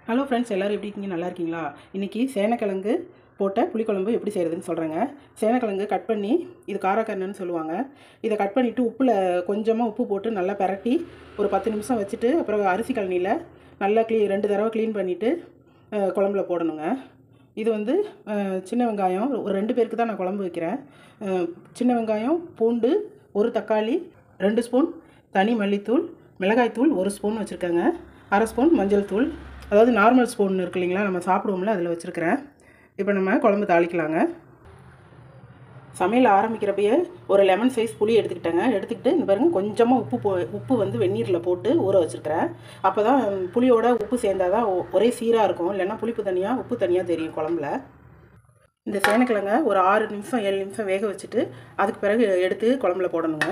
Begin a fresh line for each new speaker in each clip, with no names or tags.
Hello friends, எல்லோரும் எப்படி இருக்கீங்க? நல்லா இருக்கீங்களா? இன்றைக்கி சேனக்கிழங்கு போட்ட புளிக்குழம்பு எப்படி செய்கிறதுன்னு சொல்கிறேங்க. சேனக்கிழங்கு கட் பண்ணி, இது காரக்கருணைன்னு சொல்லுவாங்க. இதை கட் பண்ணிவிட்டு உப்பில் கொஞ்சமாக உப்பு போட்டு நல்லா பிரட்டி ஒரு 10 நிமிஷம் வச்சுட்டு அப்புறம் அரிசி கழனியில் நல்லா 2 தடவை க்ளீன் பண்ணிவிட்டு குழம்புல போடணுங்க. இது வந்து சின்ன வெங்காயம் ஒரு 2 பேருக்கு தான் நான் குழம்பு வைக்கிறேன். சின்ன வெங்காயம், பூண்டு, ஒரு தக்காளி, 2 ஸ்பூன் தனி மல்லித்தூள், மிளகாய்த்தூள் 1 ஸ்பூன் வச்சுருக்கேங்க. 1/2 ஸ்பூன் மஞ்சள் தூள், அதாவது நார்மல் ஸ்பூன் இருக்கு இல்லைங்களா, நம்ம சாப்பிடுவோம்ல, அதில் வச்சுருக்கிறேன். இப்போ நம்ம குழம்பு தாளிக்கலாங்க. சமையல் ஆரம்பிக்கிறப்பயே ஒரு லெமன் சைஸ் புளி எடுத்துக்கிட்டேங்க. எடுத்துக்கிட்டு இந்த பாருங்கள், கொஞ்சமாக உப்பு வந்து வெந்நீரில் போட்டு ஊற வச்சுருக்கிறேன். அப்போ தான் புளியோட உப்பு சேர்ந்தால் தான் ஒரே சீராக இருக்கும். இல்லைன்னா புளிப்பு தனியாக உப்பு தனியாக தெரியும் குழம்புல. இந்த சேனக்கிழங்க ஒரு 6 நிமிஷம் 7 நிமிஷம் வேக வச்சுட்டு அதுக்கு பிறகு எடுத்து குழம்புல போடணுங்க.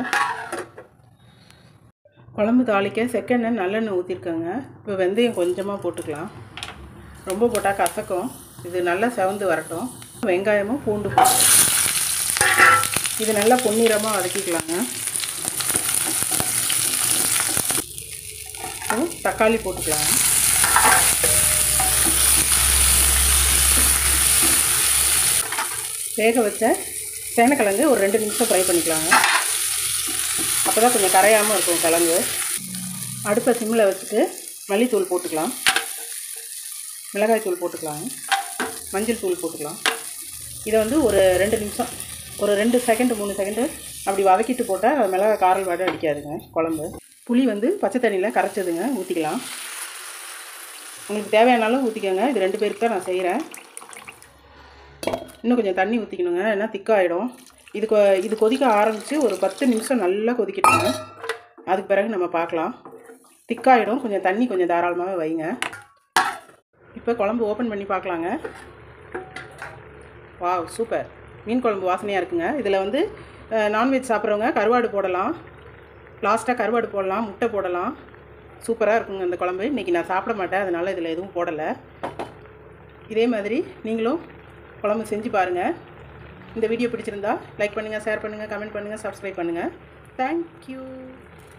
குழம்பு தாளிக்க செக்கெண்ணெய் நல்லெண்ணெய் ஊற்றிருக்கேங்க. இப்போ வெந்தயம் கொஞ்சமாக போட்டுக்கலாம். ரொம்ப போட்டால் கசக்கும். இது நல்லா செவந்து வரட்டும். வெங்காயமும் பூண்டு போட்டு இது நல்லா பொன்னிறமாக வதக்கிக்கலாங்க. தக்காளி போட்டுக்கலாங்க. வேக வச்ச சேனக்கிழங்கு ஒரு 2 நிமிஷம் ஃப்ரை பண்ணிக்கலாங்க. அப்போ தான் கொஞ்சம் கரையாமல் இருக்கும் கிழங்கு. அடுப்பை சிம்மில் வச்சுட்டு மல்லித்தூள் போட்டுக்கலாம், மிளகாய் தூள் போட்டுக்கலாம், மஞ்சள் தூள் போட்டுக்கலாம். இதை வந்து ஒரு 2 நிமிஷம், ஒரு 2 செகண்ட் 3 செகண்டு அப்படி வதக்கிட்டு போட்டால் மிளகாய் காரல் வாடை அடிக்காதுங்க குழம்பு. புளி வந்து பச்சை தண்ணியில் கரைச்சதுங்க, ஊற்றிக்கலாம். உங்களுக்கு தேவையானாலும் ஊற்றிக்கோங்க. இது 2 பேருக்கு தான் நான் செய்கிறேன். இன்னும் கொஞ்சம் தண்ணி ஊற்றிக்கணுங்க, ஏன்னா திக்காகிடும். இது கொதிக்க ஆரம்பித்து ஒரு 10 நிமிஷம் நல்லா கொதிக்கட்டுங்க. அதுக்கு பிறகு நம்ம பார்க்கலாம். திக்காகிடும். கொஞ்சம் தண்ணி கொஞ்சம் தாராளமாகவே வைங்க. இப்போ குழம்பு ஓப்பன் பண்ணி பார்க்கலாங்க. Wow, super! மீன் குழம்பு வாசனையாக இருக்குங்க. இதில் வந்து நான்வெஜ் சாப்பிட்றவங்க கருவாடு போடலாம், லாஸ்ட்டாக கருவாடு போடலாம், முட்டை போடலாம். சூப்பராக இருக்குங்க இந்த குழம்பு. இன்றைக்கி நான் சாப்பிட மாட்டேன், அதனால் இதில் எதுவும் போடலை. இதே மாதிரி நீங்களும் குழம்பு செஞ்சு பாருங்கள். இந்த வீடியோ பிடிச்சிருந்தா லைக் பண்ணுங்கள், ஷேர் பண்ணுங்கள், கமெண்ட் பண்ணுங்கள், சப்ஸ்கிரைப் பண்ணுங்கள். தேங்க்யூ.